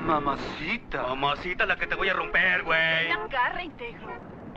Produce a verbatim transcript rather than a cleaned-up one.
Mamacita. Mamacita, la que te voy a romper, güey. La garra, Integro.